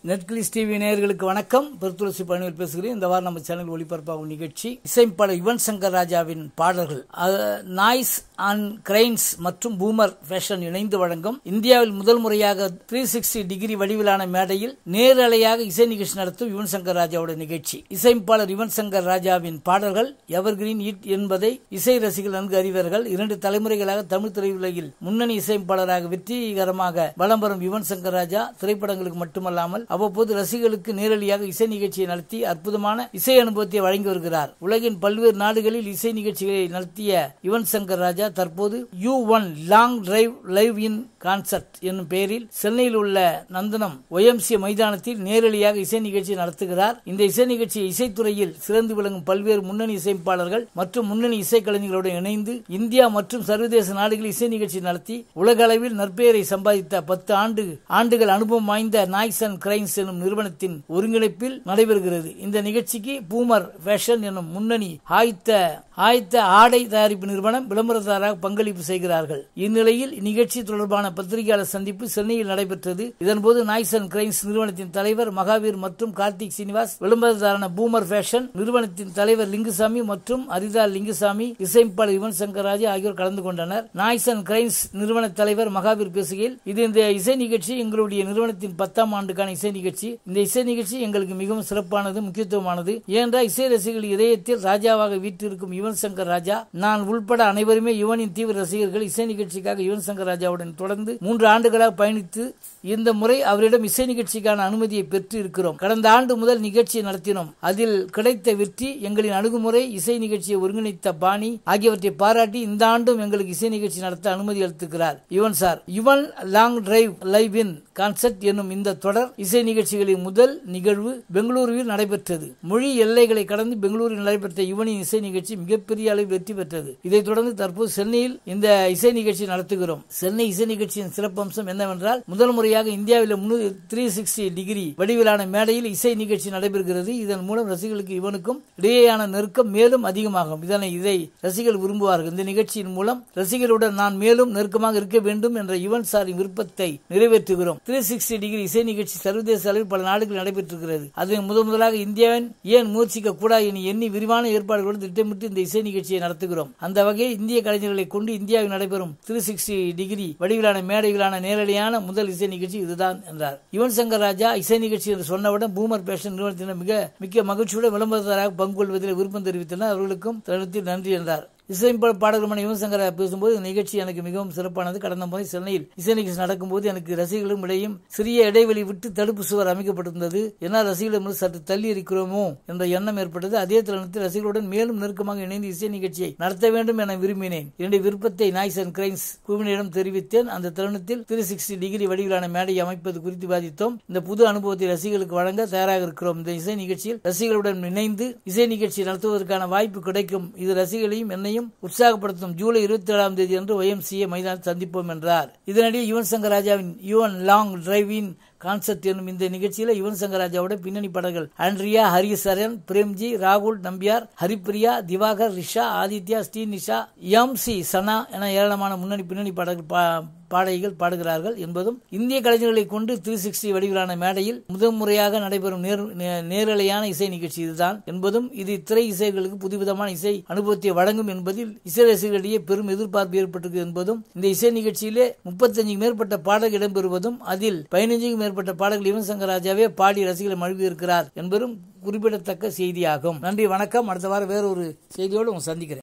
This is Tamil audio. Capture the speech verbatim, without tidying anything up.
நெட்கிளிஸ் டிவி நேயர்களுக்கு வணக்கம். பெருத்துளசி பணியில் பேசுகிறேன். இந்த வாரம் நம்ம சேனல் ஒளிபரப்பாகும் நிகழ்ச்சி இசைப்பாளர் யுவன் சங்கர் ராஜாவின் பாடல்கள் நாய்ஸ் அண்ட் கிரைன்ஸ் மற்றும் பூமர் ஃபேஷன் இணைந்து வழங்கும் இந்தியாவில் முதல் முறையாக த்ரீ சிக்ஸ்டி டிகிரி வடிவிலான மேடையில் நேரலையாக இசை நிகழ்ச்சி நடத்தும் யுவன் சங்கர் ராஜாவோட நிகழ்ச்சி. இசைப்பாளர் யுவன் சங்கர் ராஜாவின் பாடல்கள் எவர்கிரீன் ஹிட் என்பதை இசை ரசிகர்கள் நன்கு அறிவார்கள். இரண்டு தலைமுறைகளாக தமிழ் திரையுலகில் முன்னணி இசைப்பாளராக வெற்றிகரமாக வலம் வரும் யுவன் சங்கர் ராஜா திரைப்படங்களுக்கு மட்டுமல்லாமல் அவ்வப்போது ரசிகர்களுக்கு நேரடியாக இசை நிகழ்ச்சியை நடத்தி அற்புதமான இசை அனுபவத்தை வழங்கி வருகிறார். உலகின் பல்வேறு நாடுகளில் இசை நிகழ்ச்சிகளை நடத்திய யுவன் சங்கர் ராஜா தற்போது U one long drive live in concert என்னும் பெயரில் சென்னையில் உள்ள நந்தனம் ஒய்எம்சிஏ மைதானத்தில் நேரடியாக இசை நிகழ்ச்சி நடத்துகிறார். இந்த இசை நிகழ்ச்சி இசைத்துறையில் சிறந்து விளங்கும் பல்வேறு முன்னணி இசைப்பாளர்கள் மற்றும் முன்னணி இசைக்கலைஞர்களுடன் இணைந்து இந்தியா மற்றும் சர்வதேச நாடுகளில் இசை நிகழ்ச்சி நடத்தி உலக அளவில் நற்பெயரை சம்பாதித்த பத்து ஆண்டு ஆண்டுகள் அனுபவம் வாய்ந்த நாய்ஸ் அண்ட் கிரைன்ஸ் எனும் நிறுவனத்தின் ஒருங்கிணைப்பில் நடைபெறுகிறது. இந்த நிகழ்ச்சிக்கு பூமர் ஃபேஷன் எனும் முன்னணி ஆயத்த ஆயத்த ஆடை தயாரிப்பு நிறுவனம் விளம்பரதாராக பங்களிப்பு செய்கிறார்கள். இந்நிலையில் இந்நிகழ்ச்சி தொடர்பான பத்திரிகையாளர் சந்திப்பு சென்னையில் நடைபெற்றது. இதன்போது நாய்ஸ் அண்ட் கிரைன்ஸ் நிறுவனத்தின் தலைவர் மகாவீர் மற்றும் கார்த்திக் சீனிவாஸ், விளம்பரதாரான பூமர் ஃபேஷன் நிறுவனத்தின் தலைவர் லிங்குசாமி மற்றும் அரிதா லிங்குசாமி, இசைப்பாளர் யுவன் சங்கர் ராஜா ஆகியோர் கலந்து கொண்டனர். நாய்ஸ் அண்ட் கிரைன்ஸ் நிறுவன தலைவர் மகாவீர் பேசுகையில், இது இந்த இசை நிகழ்ச்சி எங்களுடைய நிறுவனத்தின் பத்தாம் ஆண்டுக்கான இசை நிகழ்ச்சி. இந்த இசை நிகழ்ச்சி எங்களுக்கு மிகவும் சிறப்பானது, முக்கியத்துவமானது. ஏனென்றால் இசை ரசிகர்கள் இதயத்தில் ராஜாவாக வீற்றிருக்கும் யுவன் சங்கர் ராஜா, நான் உள்பட அனைவருமே யுவனின் தீவிர ரசிகர்கள். இசை நிகழ்ச்சிக்காக யுவன் சங்கர் ராஜாவுடன் தொடர்ந்து மூன்று ஆண்டுகளாக பயணித்து இந்த முறை அவரிடம் இசை நிகழ்ச்சிக்கான அனுமதியை பெற்று இருக்கிறோம். கடந்த ஆண்டு முதல் நிகழ்ச்சியை நடத்தினோம். அதில் கிடைத்த வெற்றி, எங்களின் அணுகுமுறை, இசை நிகழ்ச்சியை ஒருங்கிணைத்த பாணி ஆகியவற்றை பாராட்டி இந்த ஆண்டும் எங்களுக்கு இசை நிகழ்ச்சி நடத்த அனுமதி அளித்திருக்கிறார் Yuvan sir. Yuvan long drive live in concert என்னும் இந்த தொடர் இசை நிகழ்ச்சிகளின் முதல் நிகழ்வு பெங்களூருவில் நடைபெற்றது. மொழி எல்லைகளை கடந்து பெங்களூரில் நடைபெற்ற யுவனின் இசை நிகழ்ச்சி மிகப்பெரிய அளவில் வெற்றி பெற்றது. இதைத் தொடர்ந்து தற்போது சென்னையில் இந்த இசை நிகழ்ச்சி நடத்துகிறோம். சென்னை இசை நிகழ்ச்சியின் சிறப்பம்சம் என்னவென்றால், முதல் முறையாக இந்தியாவில் த்ரீ சிக்ஸ்டி டிகிரி வடிவிலான மேடையில் இசை நிகழ்ச்சி நடைபெறுகிறது. இதன் மூலம் ரசிகர்களுக்கு இவனுக்கும் இடையேயான நெருக்கம் மேலும் அதிகமாகும். இதனை இதை ரசிகர்கள் விரும்புவார்கள். இந்த நிகழ்ச்சியின் மூலம் ரசிகர்களுடன் நான் மேலும் நெருக்கமாக இருக்க வேண்டும் என்ற யுவன் சாரின் விருப்பத்தை நிறைவேற்றுகிறோம். த்ரீ சிக்ஸ்டி டிகிரி இசை நிகழ்ச்சி சர்வதேச அளவில் பல நாடுகளில் நடைபெற்றிருக்கிறது. அதை முதன் முதலாக இந்தியாவின் ஏன் முயற்சிக்க கூடாது என எண்ணி விரிவான ஏற்பாடுகளுடன் திட்டமிட்டு இந்த இசை நிகழ்ச்சியை நடத்துகிறோம். அந்த வகையில் இந்திய கலைஞர்களை கொண்டு இந்தியாவில் நடைபெறும் த்ரீ சிக்ஸ்டி டிகிரி வடிவிலான மேடைகளான நேரடியான முதல் இசை நிகழ்ச்சி இதுதான் என்றார். யுவன் சங்கர் ராஜா இசை நிகழ்ச்சி என்று சொன்னவுடன் பூமர் பேஷன் நிறுவனத்தினர் மிக மிக்க மகிழ்ச்சியுடன் விளம்பரதாராக பங்கு கொள்வதில் விருப்பம் தெரிவித்தனர். அவர்களுக்கும் தருணத்தில் நன்றி என்றார். இசை பாடகருமான யுவன் சங்கர் பேசும்போது, இந்த நிகழ்ச்சி எனக்கு மிகவும் சிறப்பானது. கடந்த முறை சென்னையில் இசை நிகழ்ச்சி நடக்கும்போது எனக்கு ரசிகர்களும் இடையும் சிறிய இடைவெளி விட்டு தடுப்பு சுவர் அமைக்கப்பட்டிருந்தது. ஏனால் ரசிகர்கள் சற்று தள்ளி இருக்கிறோமோ என்ற எண்ணம் ஏற்பட்டது. அதே தருணத்தில் ரசிகர்களுடன் மேலும் நெருக்கமாக இணைந்து இசை நிகழ்ச்சியை நடத்த வேண்டும் என விரும்பினேன். என்னுடைய விருப்பத்தை நாய்ஸ் அண்ட் கிரைன்ஸ் குழுவினரிடம் தெரிவித்தேன். அந்த தருணத்தில் த்ரீ சிக்ஸ்டி டிகிரி வடிவிலான மேடையை அமைப்பது குறித்து விவாதித்தோம். இந்த புது அனுபவத்தை ரசிகர்களுக்கு வழங்க தயாராக இருக்கிறோம். இந்த இசை நிகழ்ச்சியில் ரசிகர்களுடன் இணைந்து இசை நிகழ்ச்சி நடத்துவதற்கான வாய்ப்பு கிடைக்கும். இது ரசிகர்களையும் என்னையும் உற்சாகப்படுத்தும். ஜூலை இருபத்தி ஏழாம் தேதி அன்று ஒய்எம்சிஏ மைதானத்தில் சந்திப்போம் என்றார். இதனிடையே யுவன் சங்கர் ராஜாவின் Yuvan long drive in concert என்னும் இந்த நிகழ்ச்சியில் யுவன் சங்கர் ராஜாவோட பின்னணி பாடல்கள் ஆண்ட்ரியா, ஹரிசரன், பிரேம்ஜி, ராகுல் நம்பியார், ஹரிப்பிரியா, திவாகர், ரிஷா, ஆதித்யா, ஸ்ரீநிஷா, எம் சி சனா என ஏராளமான முன்னணி பின்னணி பாடல்கள் பாடகிகள் பாடுகிறார்கள் என்பதும், இந்திய கலைஞர்களை கொண்டு த்ரீ சிக்ஸ்டி வடிவிலான மேடையில் முதல் முறையாக நடைபெறும் நேரலையான இசை நிகழ்ச்சி இதுதான் என்பதும், இது திரை இசைகளுக்கு புதுவிதமான இசை அனுபவத்தை வழங்கும் என்பதில் இசை ரசிகர்களிடையே பெரும் எதிர்பார்ப்பு ஏற்பட்டது என்பதும், இந்த இசை நிகழ்ச்சியிலே முப்பத்தஞ்சுக்கு மேற்பட்ட பாடல்கள் இடம்பெறுவதும், அதில் பதினைஞ்சுக்கும் மேற்பட்ட பாடல்கள் யுவன் சங்கர் ராஜாவே பாடி ரசிகர்களை மழுவி இருக்கிறார் என்பதும் குறிப்பிடத்தக்க செய்தியாகும். நன்றி, வணக்கம். அடுத்த வாரம் வேறொரு செய்தியோடு உங்களை சந்திக்கிறேன்.